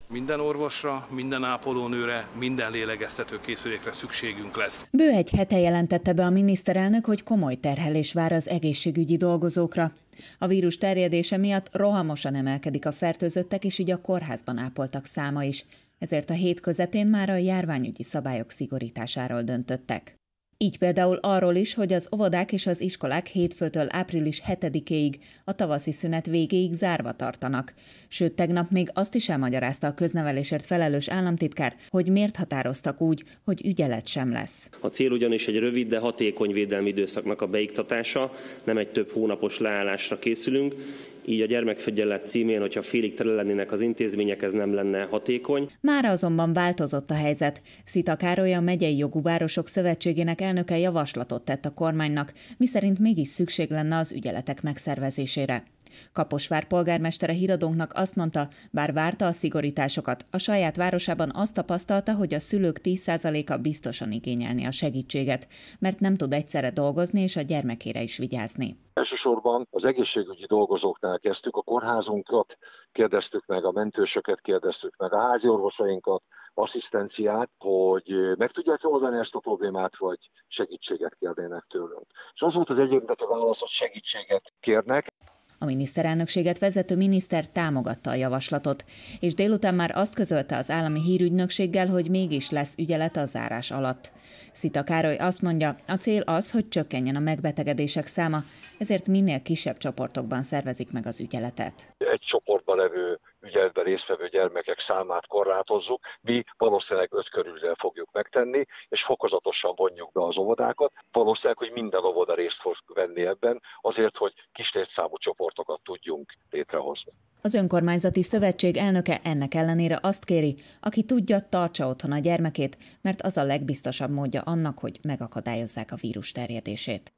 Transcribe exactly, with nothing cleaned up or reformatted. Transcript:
Minden orvosra, minden ápolónőre, minden lélegeztető készülékre szükségünk lesz. Bő egy hete jelentette be a miniszterelnök, hogy komoly terhelés vár az egészségügyi dolgozókra. A vírus terjedése miatt rohamosan emelkedik a fertőzöttek, és így a kórházban ápoltak száma is. Ezért a hét közepén már a járványügyi szabályok szigorításáról döntöttek. Így például arról is, hogy az óvodák és az iskolák hétfőtől április hetedikéig, a tavaszi szünet végéig zárva tartanak. Sőt, tegnap még azt is elmagyarázta a köznevelésért felelős államtitkár, hogy miért határoztak úgy, hogy ügyelet sem lesz. A cél ugyanis egy rövid, de hatékony védelmi időszaknak a beiktatása, nem egy több hónapos leállásra készülünk. Így a gyermekfegyelet címén, hogyha félig tele lennének az intézmények, ez nem lenne hatékony. Mára azonban változott a helyzet. Szita Károly, a Megyei Jogú Városok Szövetségének elnöke javaslatot tett a kormánynak, miszerint mégis szükség lenne az ügyeletek megszervezésére. Kaposvár polgármestere híradónknak azt mondta, bár várta a szigorításokat, a saját városában azt tapasztalta, hogy a szülők tíz százaléka biztosan igényelni a segítséget, mert nem tud egyszerre dolgozni és a gyermekére is vigyázni. Elsősorban az egészségügyi dolgozóknál kezdtük, a kórházunkat kérdeztük meg, a mentősöket kérdeztük meg, a házi orvosainkat, asszisztenciát, hogy meg tudják oldani ezt a problémát, vagy segítséget kérnének tőlünk. És az volt az egyébként a válasz, hogy segítséget kérnek. A miniszterelnökséget vezető miniszter támogatta a javaslatot, és délután már azt közölte az állami hírügynökséggel, hogy mégis lesz ügyelet a zárás alatt. Szita Károly azt mondja, a cél az, hogy csökkenjen a megbetegedések száma, ezért minél kisebb csoportokban szervezik meg az ügyeletet. Egy csoportban levő ügyeletben résztvevő gyermekek számát korlátozzuk, mi valószínűleg öt körülre fogjuk megtenni, és fokozatosan vonjuk be az óvodákat. Valószínűleg, hogy minden óvoda részt fog venni ebben, azért, hogy kis létszámú csoportokat tudjunk létrehozni. Az önkormányzati szövetség elnöke ennek ellenére azt kéri, aki tudja, tartsa otthon a gyermekét, mert az a legbiztosabb módja annak, hogy megakadályozzák a vírus terjedését.